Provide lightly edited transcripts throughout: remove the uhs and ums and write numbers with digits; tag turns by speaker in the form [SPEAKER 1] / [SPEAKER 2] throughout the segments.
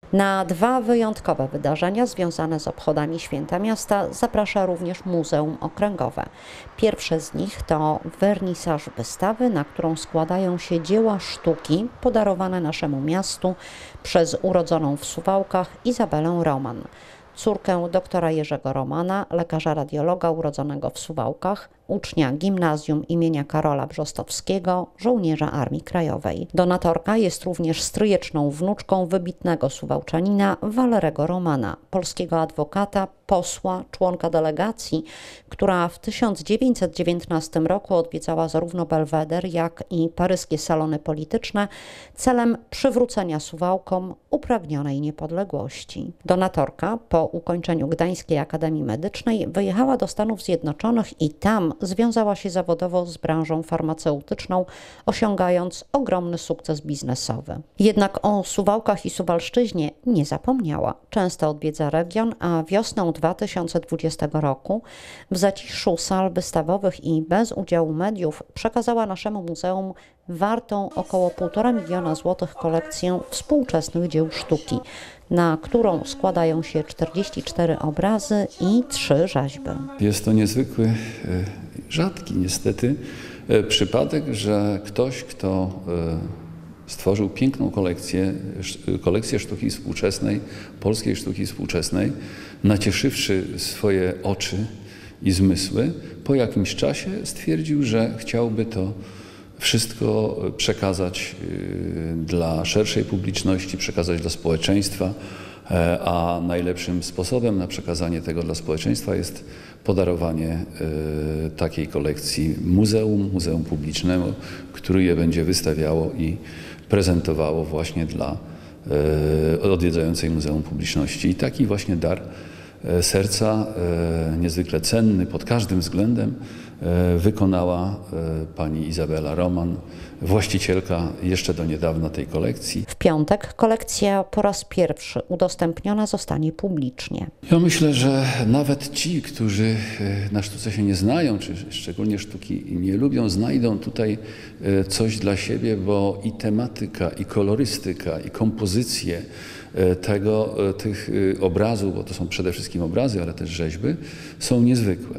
[SPEAKER 1] Na dwa wyjątkowe wydarzenia związane z obchodami Święta Miasta zaprasza również Muzeum Okręgowe. Pierwsze z nich to wernisaż wystawy, na którą składają się dzieła sztuki podarowane naszemu miastu przez urodzoną w Suwałkach Izabelę Roman, córkę doktora Jerzego Romana, lekarza radiologa urodzonego w Suwałkach, ucznia gimnazjum imienia Karola Brzostowskiego, żołnierza Armii Krajowej. Donatorka jest również stryjeczną wnuczką wybitnego Suwałczanina Walerego Romana, polskiego adwokata, posła, członka delegacji, która w 1919 roku odwiedzała zarówno Belweder, jak i paryskie salony polityczne celem przywrócenia Suwałkom upragnionej niepodległości. Donatorka po ukończeniu Gdańskiej Akademii Medycznej wyjechała do Stanów Zjednoczonych i tam związała się zawodowo z branżą farmaceutyczną, osiągając ogromny sukces biznesowy. Jednak o Suwałkach i Suwalszczyźnie nie zapomniała. Często odwiedza region, a wiosną 2020 roku w zaciszu sal wystawowych i bez udziału mediów przekazała naszemu muzeum wartą około 1,5 miliona złotych kolekcję współczesnych dzieł sztuki, na którą składają się 44 obrazy i 3 rzeźby.
[SPEAKER 2] Jest to niezwykły, rzadki niestety przypadek, że ktoś, kto stworzył piękną kolekcję sztuki współczesnej, polskiej sztuki współczesnej, nacieszywszy swoje oczy i zmysły, po jakimś czasie stwierdził, że chciałby to wszystko przekazać dla szerszej publiczności, przekazać dla społeczeństwa, a najlepszym sposobem na przekazanie tego dla społeczeństwa jest podarowanie takiej kolekcji muzeum publicznemu, które je będzie wystawiało i prezentowało właśnie dla odwiedzającej muzeum publiczności. I taki właśnie dar serca, niezwykle cenny pod każdym względem, wykonała pani Izabela Roman, właścicielka jeszcze do niedawna tej kolekcji.
[SPEAKER 1] W piątek kolekcja po raz pierwszy udostępniona zostanie publicznie.
[SPEAKER 2] Ja myślę, że nawet ci, którzy na sztuce się nie znają, czy szczególnie sztuki nie lubią, znajdą tutaj coś dla siebie, bo i tematyka, i kolorystyka, i kompozycje tych obrazów, bo to są przede wszystkim obrazy, ale też rzeźby, są niezwykłe.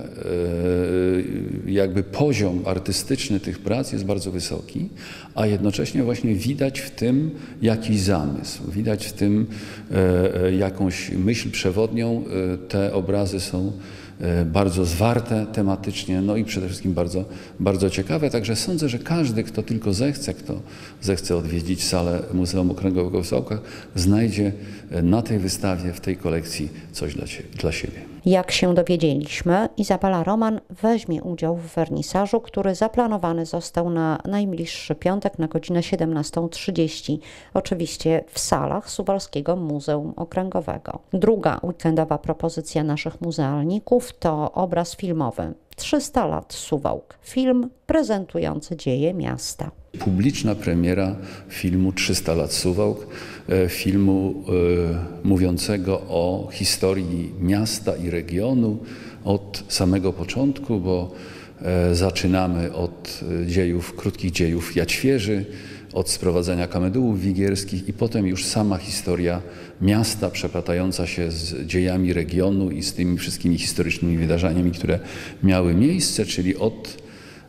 [SPEAKER 2] Jakby poziom artystyczny tych prac jest bardzo wysoki, a jednocześnie właśnie widać w tym jakiś zamysł, widać w tym jakąś myśl przewodnią. Te obrazy są bardzo zwarte tematycznie, no i przede wszystkim bardzo, bardzo ciekawe. Także sądzę, że każdy, kto tylko kto zechce odwiedzić salę Muzeum Okręgowego w Suwałkach, znajdzie na tej wystawie, w tej kolekcji coś dla siebie.
[SPEAKER 1] Jak się dowiedzieliśmy, Izabela Roman weźmie udział w wernisażu, który zaplanowany został na najbliższy piątek na godzinę 17:30, oczywiście w salach Suwalskiego Muzeum Okręgowego. Druga weekendowa propozycja naszych muzealników to obraz filmowy 300 lat Suwałk, film prezentujący dzieje miasta.
[SPEAKER 2] Publiczna premiera filmu 300 lat Suwałk, filmu mówiącego o historii miasta i regionu od samego początku, bo zaczynamy od krótkich dziejów Jaćwieży, od sprowadzenia kamedułów wigierskich i potem już sama historia miasta przeplatająca się z dziejami regionu i z tymi wszystkimi historycznymi wydarzeniami, które miały miejsce, czyli od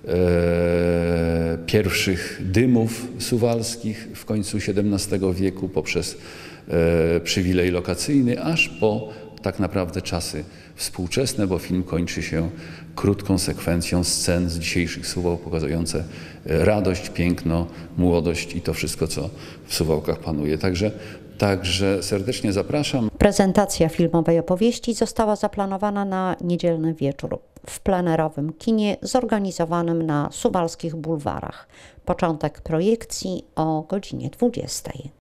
[SPEAKER 2] pierwszych dymów suwalskich w końcu XVII wieku poprzez przywilej lokacyjny, aż po tak naprawdę czasy współczesne, bo film kończy się krótką sekwencją scen z dzisiejszych Suwałk pokazujące radość, piękno, młodość i to wszystko, co w Suwałkach panuje. Także serdecznie zapraszam.
[SPEAKER 1] Prezentacja filmowej opowieści została zaplanowana na niedzielny wieczór w plenerowym kinie zorganizowanym na suwalskich bulwarach. Początek projekcji o godzinie 20.